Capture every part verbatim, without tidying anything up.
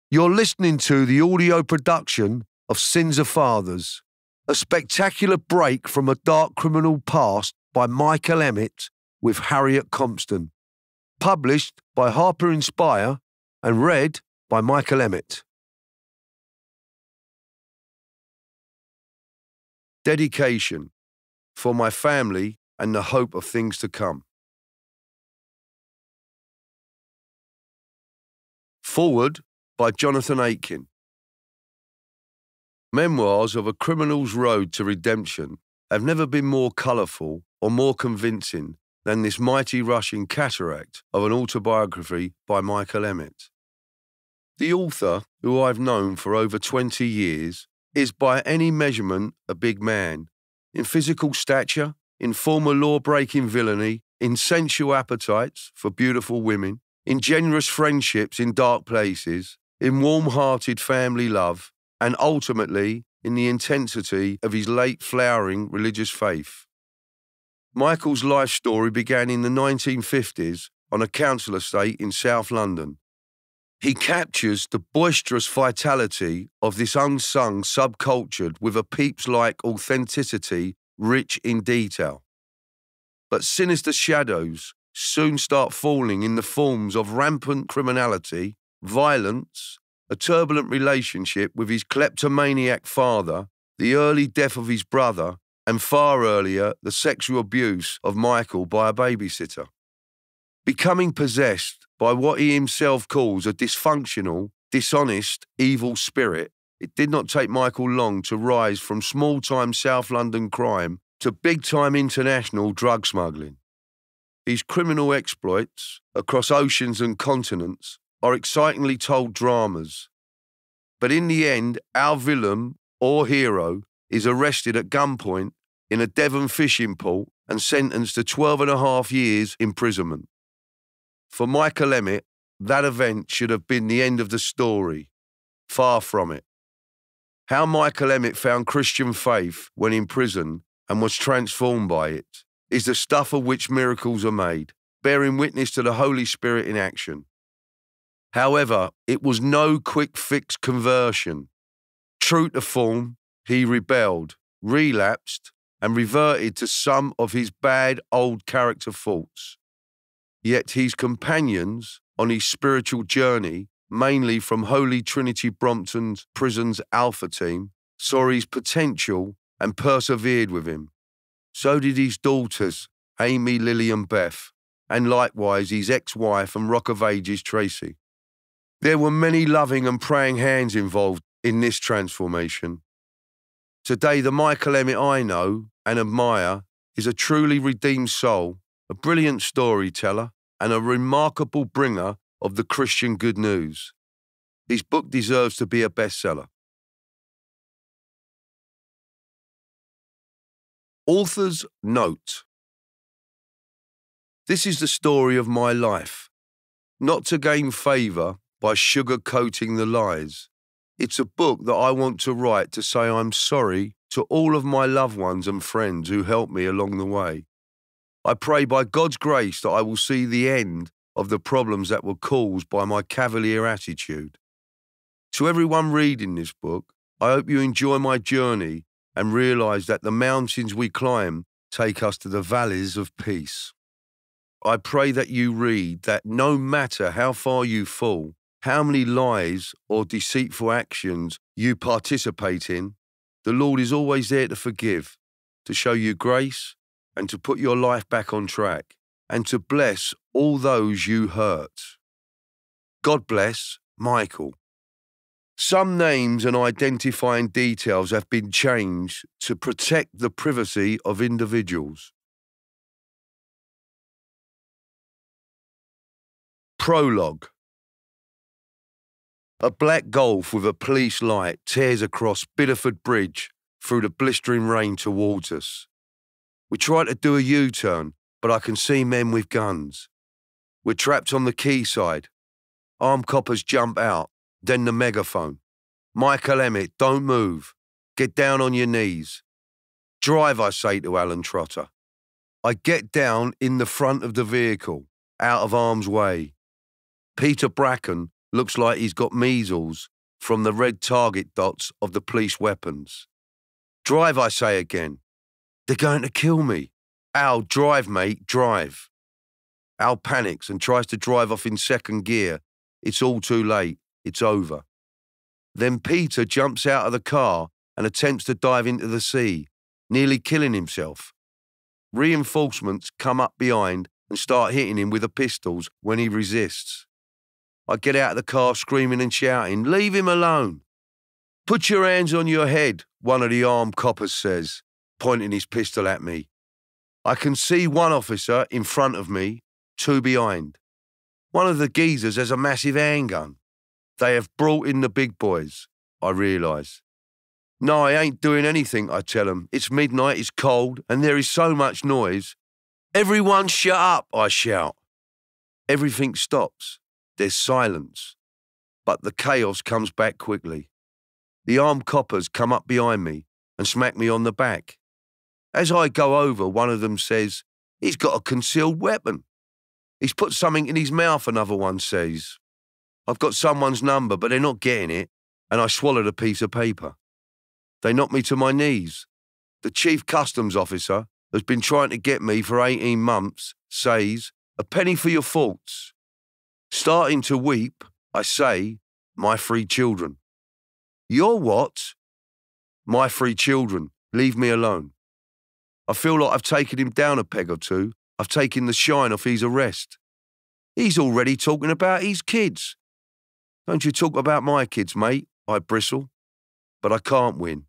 You're listening to the audio production of Sins of Fathers, a spectacular break from a dark criminal past by Michael Emmett with Harriet Compston, published by Harper Inspire and read by Michael Emmett. Dedication for my family and the hope of things to come. Foreword by Jonathan Aitken. Memoirs of a criminal's road to redemption have never been more colourful or more convincing than this mighty rushing cataract of an autobiography by Michael Emmett. The author, who I've known for over twenty years, is by any measurement a big man, in physical stature, in former law-breaking villainy, in sensual appetites for beautiful women, in generous friendships in dark places, in warm-hearted family love, and ultimately in the intensity of his late flowering religious faith. Michael's life story began in the nineteen fifties on a council estate in South London. He captures the boisterous vitality of this unsung subculture with a Pepys-like authenticity rich in detail. But sinister shadows soon start falling in the forms of rampant criminality, violence, a turbulent relationship with his kleptomaniac father, the early death of his brother, and far earlier, the sexual abuse of Michael by a babysitter. Becoming possessed by what he himself calls a dysfunctional, dishonest, evil spirit, it did not take Michael long to rise from small-time South London crime to big-time international drug smuggling. His criminal exploits across oceans and continents are excitingly told dramas. But in the end, our villain or hero is arrested at gunpoint in a Devon fishing port and sentenced to twelve and a half years imprisonment. For Michael Emmett, that event should have been the end of the story. Far from it. How Michael Emmett found Christian faith when in prison and was transformed by it is the stuff of which miracles are made, bearing witness to the Holy Spirit in action. However, it was no quick-fix conversion. True to form, he rebelled, relapsed, and reverted to some of his bad old character faults. Yet his companions on his spiritual journey, mainly from Holy Trinity Brompton's prison's Alpha team, saw his potential and persevered with him. So did his daughters, Amy, Lily and Beth, and likewise his ex-wife and Rock of Ages, Tracy. There were many loving and praying hands involved in this transformation. Today, the Michael Emmett I know and admire is a truly redeemed soul, a brilliant storyteller, and a remarkable bringer of the Christian good news. His book deserves to be a bestseller. Author's note. This is the story of my life, not to gain favour by sugar-coating the lies. It's a book that I want to write to say I'm sorry to all of my loved ones and friends who helped me along the way. I pray by God's grace that I will see the end of the problems that were caused by my cavalier attitude. To everyone reading this book, I hope you enjoy my journey and realise that the mountains we climb take us to the valleys of peace. I pray that you read that no matter how far you fall, how many lies or deceitful actions you participate in, the Lord is always there to forgive, to show you grace, and to put your life back on track, and to bless all those you hurt. God bless, Michael. Some names and identifying details have been changed to protect the privacy of individuals. Prologue. A black Golf with a police light tears across Bideford Bridge through the blistering rain towards us. We try to do a U-turn, but I can see men with guns. We're trapped on the quayside. Armed coppers jump out, then the megaphone. Michael Emmett, don't move. Get down on your knees. Drive, I say to Alan Trotter. I get down in the front of the vehicle, out of harm's way. Peter Bracken Looks like he's got measles from the red target dots of the police weapons. Drive, I say again. They're going to kill me. Al, drive, mate, drive. Al panics and tries to drive off in second gear. It's all too late. It's over. Then Peter jumps out of the car and attempts to dive into the sea, nearly killing himself. Reinforcements come up behind and start hitting him with the pistols when he resists. I get out of the car screaming and shouting, "Leave him alone." "Put your hands on your head," one of the armed coppers says, pointing his pistol at me. I can see one officer in front of me, two behind. One of the geezers has a massive handgun. They have brought in the big boys, I realise. "No, I ain't doing anything," I tell them. "It's midnight, it's cold, and there is so much noise." "Everyone shut up," I shout. Everything stops. There's silence. But the chaos comes back quickly. The armed coppers come up behind me and smack me on the back. As I go over, one of them says, "He's got a concealed weapon." "He's put something in his mouth," another one says. I've got someone's number, but they're not getting it, and I swallowed a piece of paper. They knocked me to my knees. The chief customs officer, who's been trying to get me for eighteen months, says, "A penny for your faults." Starting to weep, I say, "My three children." "Your what?" "My three children. Leave me alone." I feel like I've taken him down a peg or two. I've taken the shine off his arrest. He's already talking about his kids. "Don't you talk about my kids, mate," I bristle. But I can't win.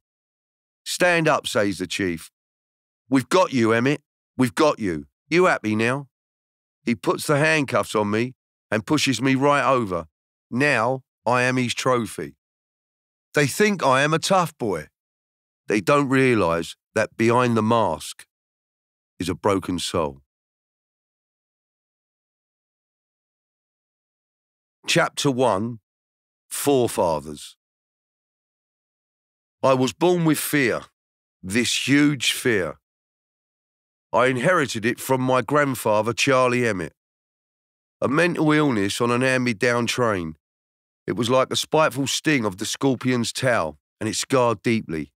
"Stand up," says the chief. "We've got you, Emmett. We've got you. You happy now?" He puts the handcuffs on me and pushes me right over. Now I am his trophy. They think I am a tough boy. They don't realise that behind the mask is a broken soul. Chapter one, Forefathers. I was born with fear, this huge fear. I inherited it from my grandfather, Charlie Emmett. A mental illness on an hand-me-down train. It was like a spiteful sting of the scorpion's tail, and it scarred deeply.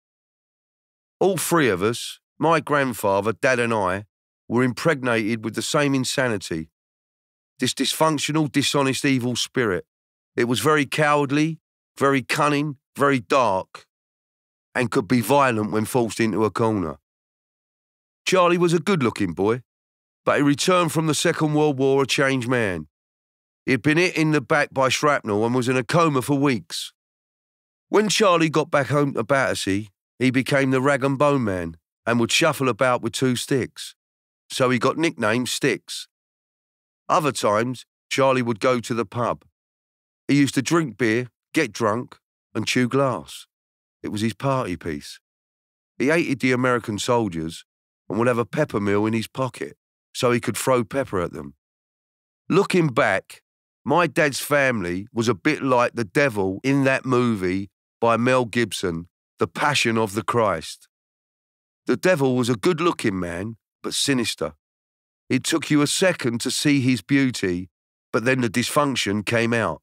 All three of us, my grandfather, Dad and I, were impregnated with the same insanity. This dysfunctional, dishonest, evil spirit. It was very cowardly, very cunning, very dark, and could be violent when forced into a corner. Charlie was a good-looking boy, but he returned from the Second World War a changed man. He had been hit in the back by shrapnel and was in a coma for weeks. When Charlie got back home to Battersea, he became the rag and bone man and would shuffle about with two sticks. So he got nicknamed Sticks. Other times, Charlie would go to the pub. He used to drink beer, get drunk, and chew glass. It was his party piece. He hated the American soldiers and would have a pepper mill in his pocket so he could throw pepper at them. Looking back, my dad's family was a bit like the devil in that movie by Mel Gibson, The Passion of the Christ. The devil was a good-looking man, but sinister. It took you a second to see his beauty, but then the dysfunction came out.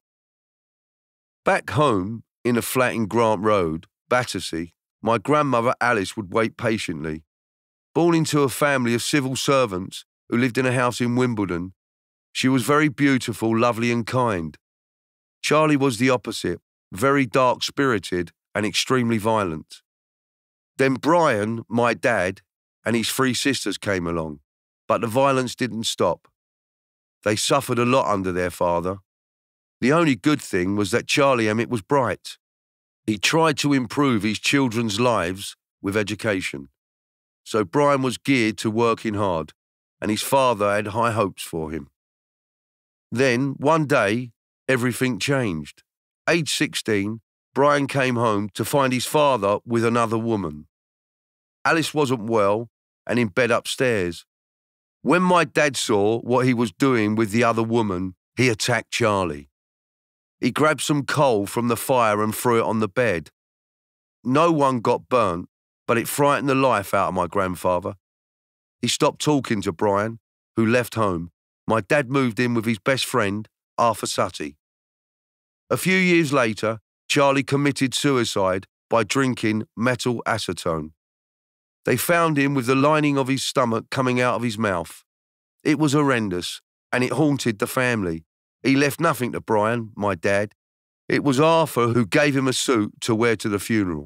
Back home, in a flat in Grant Road, Battersea, my grandmother Alice would wait patiently. Born into a family of civil servants who lived in a house in Wimbledon, she was very beautiful, lovely and kind. Charlie was the opposite, very dark-spirited and extremely violent. Then Brian, my dad, and his three sisters came along, but the violence didn't stop. They suffered a lot under their father. The only good thing was that Charlie Emmett was bright. He tried to improve his children's lives with education. So Brian was geared to working hard, and his father had high hopes for him. Then, one day, everything changed. Age sixteen, Brian came home to find his father with another woman. Alice wasn't well and in bed upstairs. When my dad saw what he was doing with the other woman, he attacked Charlie. He grabbed some coal from the fire and threw it on the bed. No one got burnt, but it frightened the life out of my grandfather. He stopped talking to Brian, who left home. My dad moved in with his best friend, Arthur Sutty. A few years later, Charlie committed suicide by drinking methyl acetone. They found him with the lining of his stomach coming out of his mouth. It was horrendous, and it haunted the family. He left nothing to Brian, my dad. It was Arthur who gave him a suit to wear to the funeral.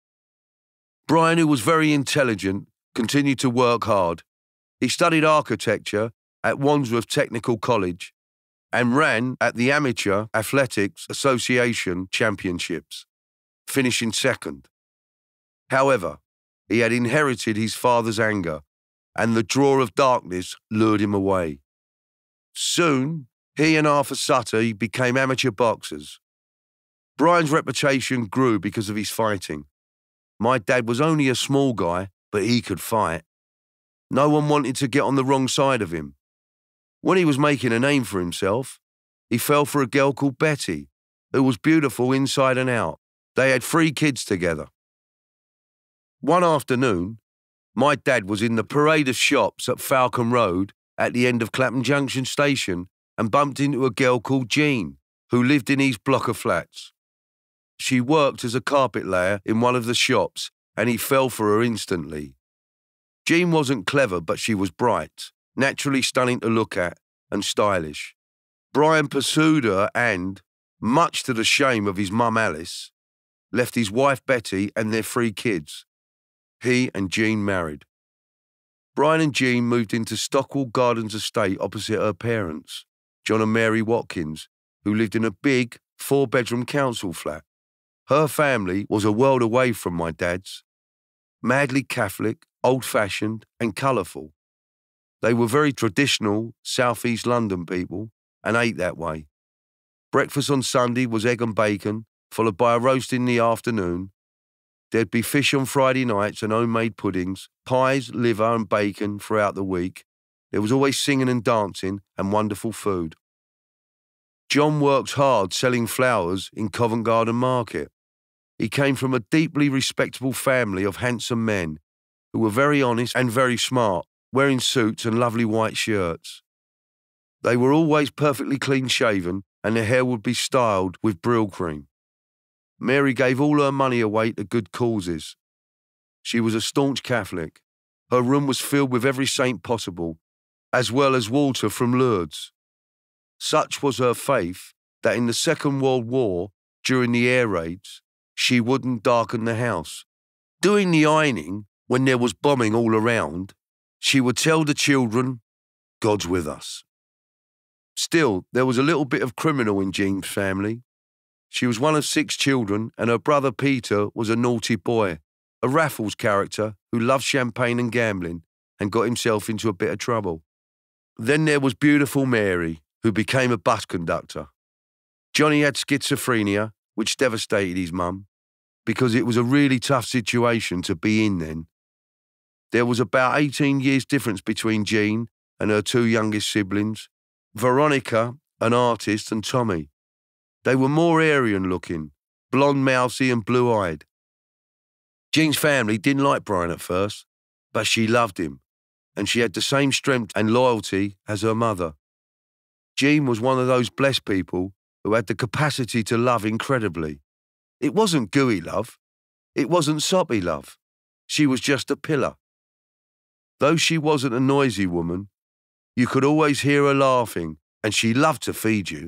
Brian, who was very intelligent, continued to work hard. He studied architecture at Wandsworth Technical College and ran at the Amateur Athletics Association Championships, finishing second. However, he had inherited his father's anger, and the draw of darkness lured him away. Soon, he and Arthur Sutter became amateur boxers. Brian's reputation grew because of his fighting. My dad was only a small guy, but he could fight. No one wanted to get on the wrong side of him. When he was making a name for himself, he fell for a girl called Betty, who was beautiful inside and out. They had three kids together. One afternoon, my dad was in the parade of shops at Falcon Road at the end of Clapham Junction Station and bumped into a girl called Jean, who lived in his block of flats. She worked as a carpet layer in one of the shops, and he fell for her instantly. Jean wasn't clever, but she was bright, naturally stunning to look at, and stylish. Brian pursued her and, much to the shame of his mum Alice, left his wife Betty and their three kids. He and Jean married. Brian and Jean moved into Stockwell Gardens estate opposite her parents, John and Mary Watkins, who lived in a big four-bedroom council flat. Her family was a world away from my dad's. Madly Catholic, old-fashioned and colourful. They were very traditional South East London people and ate that way. Breakfast on Sunday was egg and bacon, followed by a roast in the afternoon. There'd be fish on Friday nights and homemade puddings, pies, liver and bacon throughout the week. There was always singing and dancing and wonderful food. John worked hard selling flowers in Covent Garden Market. He came from a deeply respectable family of handsome men who were very honest and very smart, wearing suits and lovely white shirts. They were always perfectly clean-shaven and their hair would be styled with Brill cream. Mary gave all her money away to good causes. She was a staunch Catholic. Her room was filled with every saint possible, as well as water from Lourdes. Such was her faith that in the Second World War, during the air raids, she wouldn't darken the house. Doing the ironing, when there was bombing all around, she would tell the children, "God's with us." Still, there was a little bit of criminal in Jean's family. She was one of six children, and her brother Peter was a naughty boy, a Raffles character who loved champagne and gambling and got himself into a bit of trouble. Then there was beautiful Mary, who became a bus conductor. Johnny had schizophrenia, which devastated his mum, because it was a really tough situation to be in then. There was about eighteen years difference between Jean and her two youngest siblings, Veronica, an artist, and Tommy. They were more Aryan looking, blonde, mousy and blue-eyed. Jean's family didn't like Brian at first, but she loved him, and she had the same strength and loyalty as her mother. Jean was one of those blessed people who had the capacity to love incredibly. It wasn't gooey love. It wasn't soppy love. She was just a pillar. Though she wasn't a noisy woman, you could always hear her laughing, and she loved to feed you.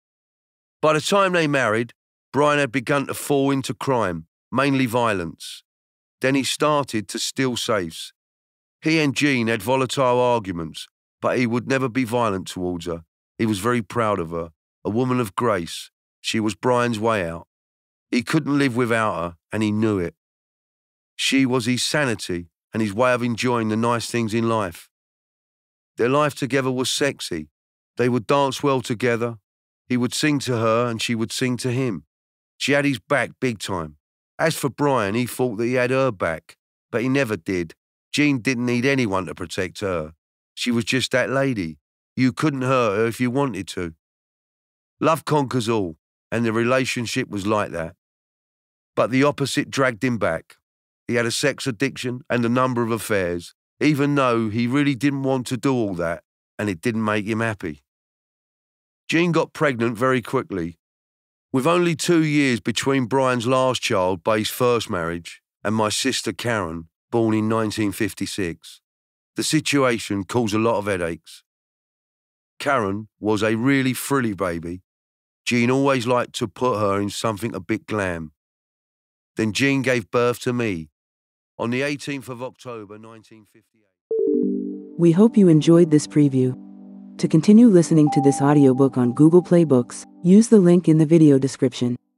By the time they married, Brian had begun to fall into crime, mainly violence. Then he started to steal safes. He and Jean had volatile arguments, but he would never be violent towards her. He was very proud of her, a woman of grace. She was Brian's way out. He couldn't live without her, and he knew it. She was his sanity and his way of enjoying the nice things in life. Their life together was sexy. They would dance well together. He would sing to her and she would sing to him. She had his back big time. As for Brian, he thought that he had her back, but he never did. Jean didn't need anyone to protect her. She was just that lady. You couldn't hurt her if you wanted to. Love conquers all, and the relationship was like that. But the opposite dragged him back. He had a sex addiction and a number of affairs, even though he really didn't want to do all that, and it didn't make him happy. Jean got pregnant very quickly. With only two years between Brian's last child, Bay's first marriage, and my sister Karen, born in nineteen fifty-six, the situation caused a lot of headaches. Karen was a really frilly baby. Jean always liked to put her in something a bit glam. Then Jean gave birth to me on the eighteenth of October nineteen fifty-eight. We hope you enjoyed this preview. To continue listening to this audiobook on Google Play Books, use the link in the video description.